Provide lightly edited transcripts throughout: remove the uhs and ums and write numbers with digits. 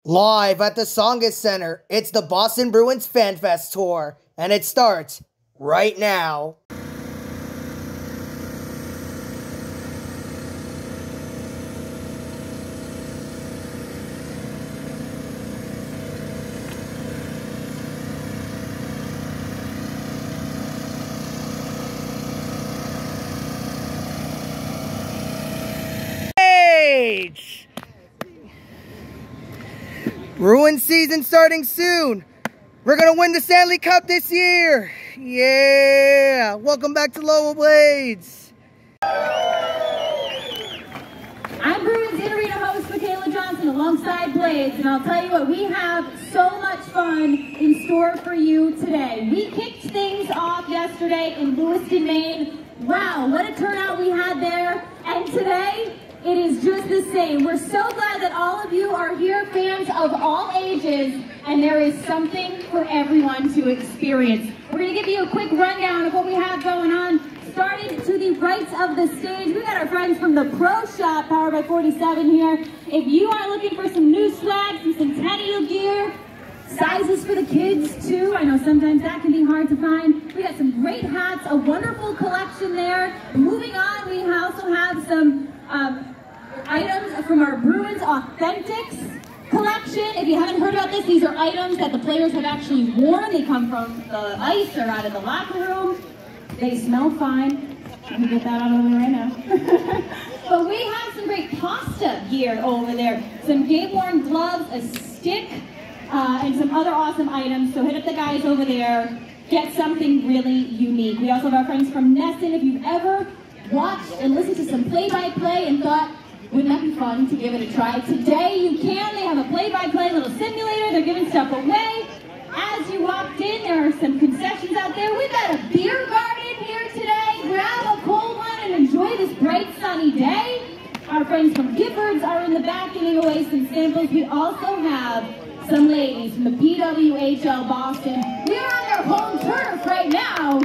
Live at the Tsongas Center, it's the Boston Bruins Fan Fest Tour, and it starts right now. Bruins season starting soon. We're going to win the Stanley Cup this year. Yeah. Welcome back to Lowell Blades. I'm Bruins in-arena host Michaela Johnson alongside Blades, and I'll tell you what, we have so much fun in store for you today. We kicked things off yesterday in Lewiston, Maine. Wow, what a turnout we had there. And today, it is just the same. We're so glad that all of you are here, fans of all ages, and there is something for everyone to experience. We're going to give you a quick rundown of what we have going on. Starting to the right of the stage, we got our friends from the Pro Shop, powered by 47 here. If you are looking for some new swag, some Centennial gear, sizes for the kids too, I know sometimes that can be hard to find. We got some great hats, a wonderful collection there. Moving on, we also have some items from our Bruins Authentics collection. If you haven't heard about this, these are items that the players have actually worn. They come from the ice or out of the locker room. They smell fine. Let me get that out of the way right now. But we have some great pasta gear over there. Some game-worn gloves, a stick, and some other awesome items. So hit up the guys over there. Get something really unique. We also have our friends from Nesson. If you've ever watched and listened to some play-by-play and thought, wouldn't that be fun to give it a try? Today you can. They have a play-by-play little simulator. They're giving stuff away. As you walked in, there are some concessions out there. We've got a beer garden here today. Grab a cold one and enjoy this bright sunny day. Our friends from Giffords are in the back giving away some samples. We also have some ladies from the PWHL Boston. We're on their home turf right now.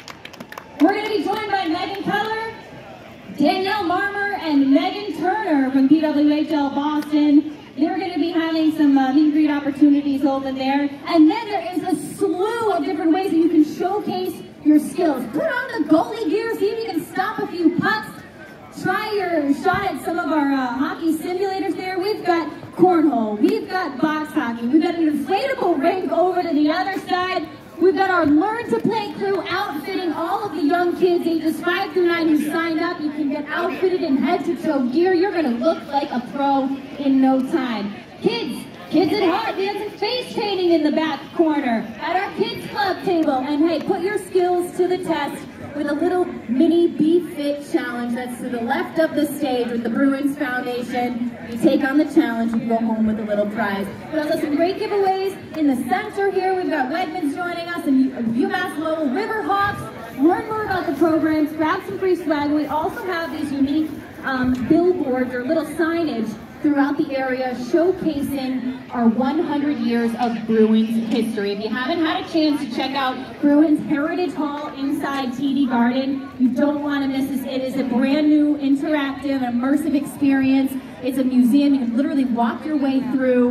We're going to be joined by Megan Keller, Danielle Marmer, and Megan Turner from PWHL Boston. They're going to be having some meet and greet opportunities over there. And then there is a slew of different ways that you can showcase your skills. Put on the goalie gear, see if you can stop a few pucks. Try your shot at some of our hockey simulators there. We've got cornhole, we've got box hockey, we've got an inflatable rink over to the other side. We've got our Learn to Play crew outfitting all of the young kids ages 5 through 9 who signed up. You can get outfitted in head-to-toe gear. You're going to look like a pro in no time. Kids at heart, we have some face painting in the back corner at our kids club table. And hey, put your skills to the test with a little mini Be Fit challenge that's to the left of the stage with the Bruins Foundation. You take on the challenge, you go home with a little prize. We also have some great giveaways in the center here. We've got Wegmans joining us and UMass Lowell Riverhawks. Learn more about the programs, grab some free swag. We also have these unique billboards or little signage throughout the area showcasing our 100 years of Bruins history. If you haven't had a chance to check out Bruins Heritage Hall inside TD Garden, you don't want to miss this. It is a brand new, interactive, immersive experience. It's a museum. You can literally walk your way through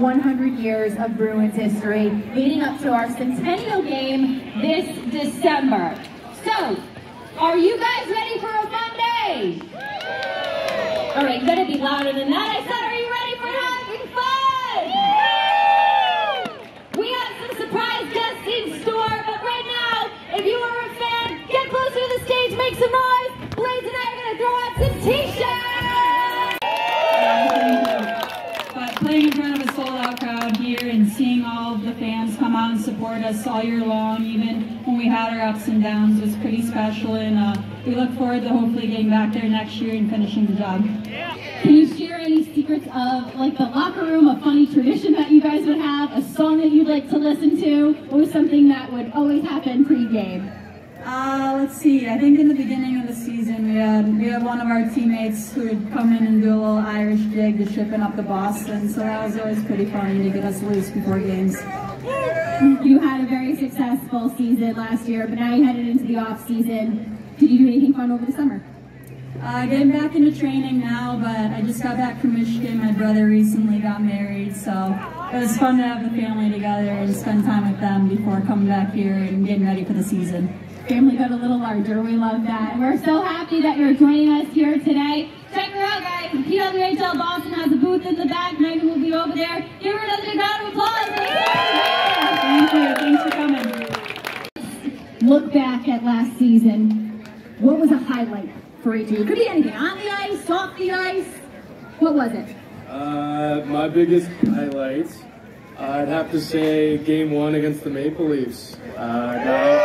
100 years of Bruins history, leading up to our Centennial game this December. So, are you guys ready for a fun day? All right, you better be louder than that. I said, are you ready for having fun? We have some surprise guests in store, but right now, if you are a fan, get closer to the stage, make some noise. Blades and I are going to throw out some t-shirts. But playing in front of a sold-out crowd here and seeing all of the fans come out and support us all year long, even when we had our ups and downs, was pretty special. And we look forward to hopefully getting back there next year and finishing the job. Can you share any secrets of like the locker room, a funny tradition that you guys would have, a song that you'd like to listen to, or something that would always happen pre-game? Let's see. I think in the beginning of the season we had one of our teammates who would come in and do a little Irish jig to shipping up to Boston, so that was always pretty funny to get us loose before games. You had a very successful season last year, but now you headed into the off season. Did you do anything fun over the summer? Getting back into training now, but I just got back from Michigan. My brother recently got married, so it was fun to have the family together and spend time with them before coming back here and getting ready for the season. Family got a little larger. We love that. And we're so happy that you're joining us here today. Check her out, guys. PWHL Boston has a booth in the back. Megan will be over there. Give her another big round of applause. Thank you. Thanks for coming. Look back at last season. What was a highlight for each of you? It could be anything. On the ice, off the ice. What was it? My biggest highlights, I'd have to say Game 1 against the Maple Leafs. Got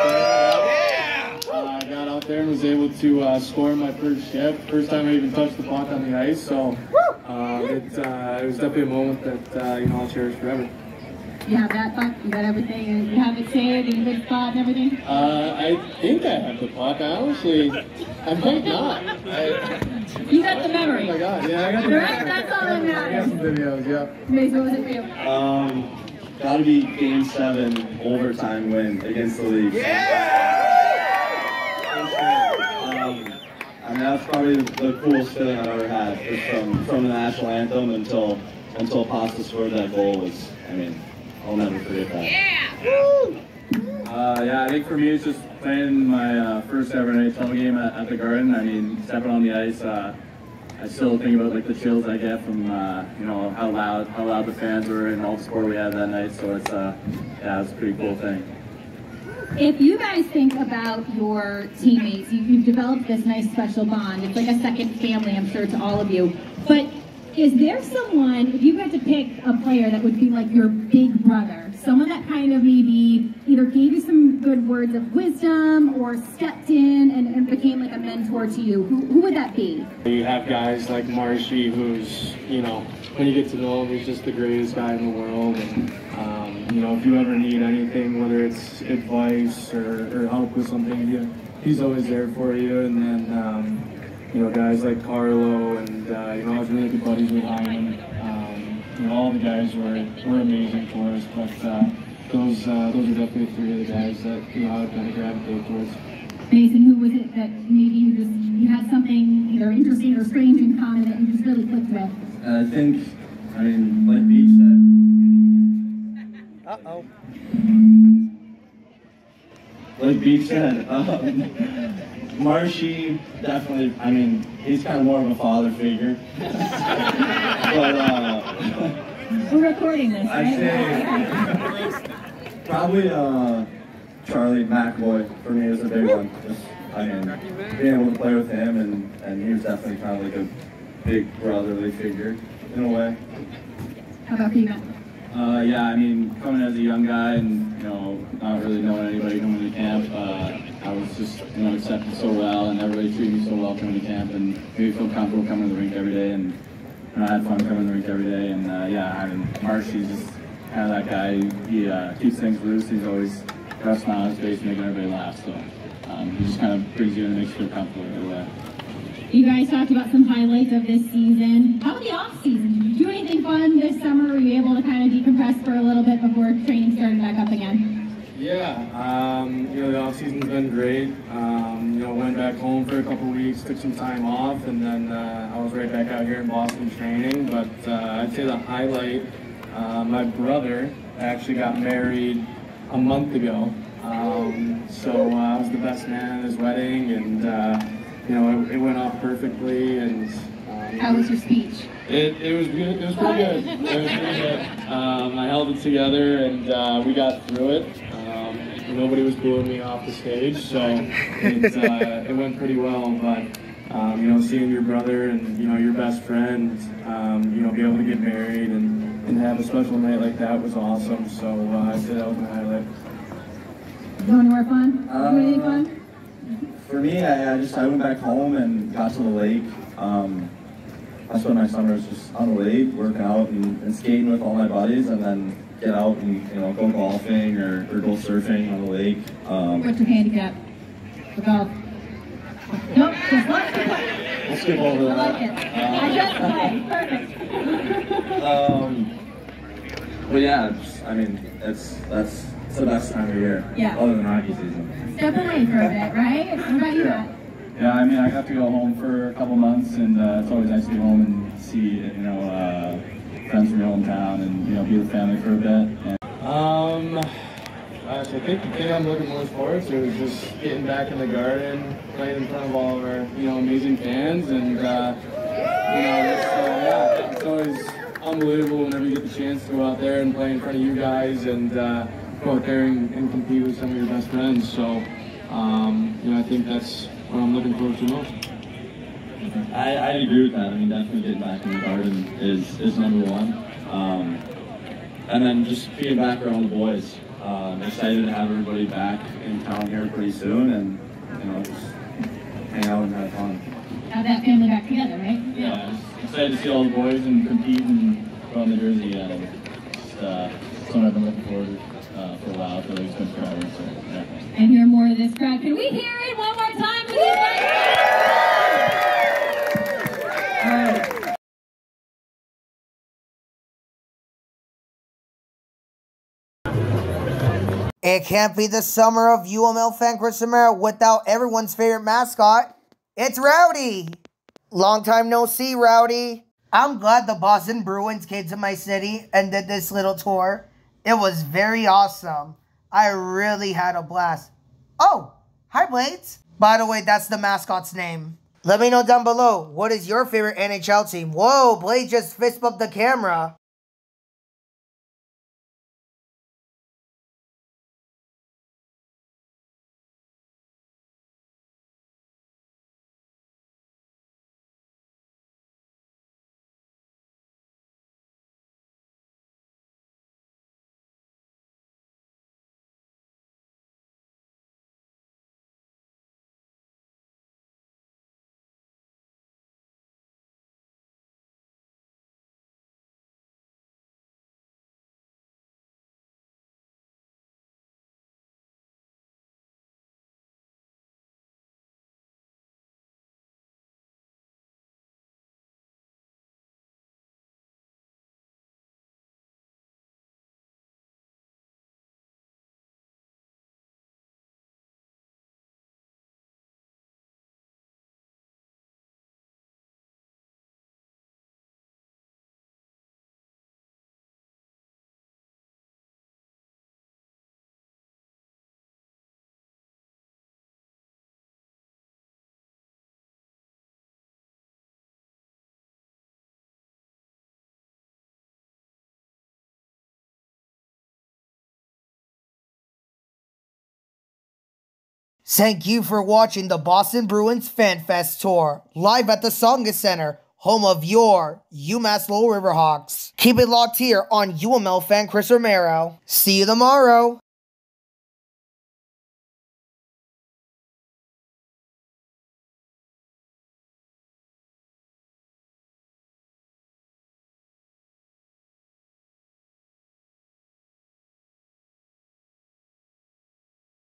out there and was able to score in my first shift. First time I even touched the puck on the ice, so it was definitely a moment that I'll cherish forever. You have that puck, you got everything, and you have it saved in a good spot and everything? I think I have the puck. I might not. You got the memory. Oh my God, yeah, I got the memory. That's all that matters. I got some videos, yeah. Mason, what was it for you? Gotta be Game 7 overtime win against the Leafs. I mean, that's probably the coolest feeling I've ever had. Just from the national anthem until Pasta scored that goal was, I mean, I'll never forget that. Yeah, I think for me it's just playing my first ever NHL game at the Garden. I mean, stepping on the ice, I still think about like the chills I get from how loud the fans were and all the support we had that night. So it's it's a pretty cool thing. If you guys think about your teammates, you've developed this nice special bond. It's like a second family, I'm sure, to all of you. But is there someone, if you had to pick a player that would be like your big brother, someone that kind of maybe either gave you some good words of wisdom or stepped in and became like a mentor to you, who would that be? You have guys like Marshy, who's, when you get to know him, he's just the greatest guy in the world. And, if you ever need anything, whether it's advice or help with something, he's always there for you. And then, guys like Carlo and, I was really good buddies with Hyman. All the guys were amazing for us, but those are definitely three of the guys that, I would kind of gravitate towards. Mason, who was it that maybe you had something either interesting or strange in common that you just really clicked with? I think, like Beach said. Uh-oh. Like Beach said, Marshy definitely, he's kind of more of a father figure. But, we're recording this, right? I'd say probably Charlie McAvoy for me is a big one. Just, being able to play with him and he was definitely kind of like a big brotherly figure in a way. How about you, Matt? Coming as a young guy and, not really knowing anybody coming to camp, I was just, accepted so well and everybody treated me so well coming to camp and made me feel comfortable coming to the rink every day and I had fun coming to the rink every day and Marshy's just kind of that guy. He keeps things loose. He's always got a smile on his face making everybody laugh. So he just kind of brings you in and makes you feel comfortable every day. You guys talked about some highlights of this season. How about the off season? Did you do anything fun this summer? Were you able to kind of decompress for a little bit before training started back up again? Yeah, the off season's been great. Went back home for a couple weeks, took some time off, and then I was right back out here in Boston training. But I'd say the highlight, my brother actually got married a month ago. So I was the best man at his wedding, and it went off perfectly. And how was your speech? It was good. It was pretty good. It was pretty good. I held it together, and we got through it. Nobody was booing me off the stage, so it went pretty well. But seeing your brother and your best friend, be able to get married and have a special night like that was awesome. So I'd say that was my highlight. Go anywhere fun? Do anything fun? For me, I went back home and got to the lake. I spent my summers just on the lake, working out and skating with all my buddies, and then get out and go golfing or go surfing on the lake. What's your handicap for golf? Nope, just let's go. We'll skip over that. I like it. I just play. Perfect. But yeah, that's the best time of year. Yeah. Other than hockey season. Step away for a bit, right? What about you, Matt? Yeah, I mean, I got to go home for a couple months, and it's always nice to be home and see, friends from your hometown, and be with family for a bit. And, I think the thing I'm looking for sports is just getting back in the garden, playing in front of all of our, amazing fans, and it's always unbelievable whenever you get the chance to go out there and play in front of you guys, and go out there and compete with some of your best friends. So, I think that's what I'm looking forward to most. I agree with that. I mean, definitely getting back in the garden is number one. And then just being back around the boys. I'm excited to have everybody back in town here pretty soon, and just hang out and have fun. Have that family back together, right? Yeah, just excited to see all the boys and compete and put on the jersey. Just something I've been looking forward to for a while. I feel like it's been forever. So, yeah. And hear more of this crowd. Can we hear it one more time for these guys? It can't be the summer of UML fan Chris Romero without everyone's favorite mascot. It's Rowdy. Long time no see, Rowdy. I'm glad the Boston Bruins came to my city and did this little tour. It was very awesome. I really had a blast. Oh, hi Blades. By the way, that's the mascot's name. Let me know down below, what is your favorite NHL team? Whoa, Blades just fist bumped the camera. Thank you for watching the Boston Bruins Fan Fest Tour, live at the Tsongas Center, home of your UMass Lowell Riverhawks. Keep it locked here on UML fan Chris Romero. See you tomorrow.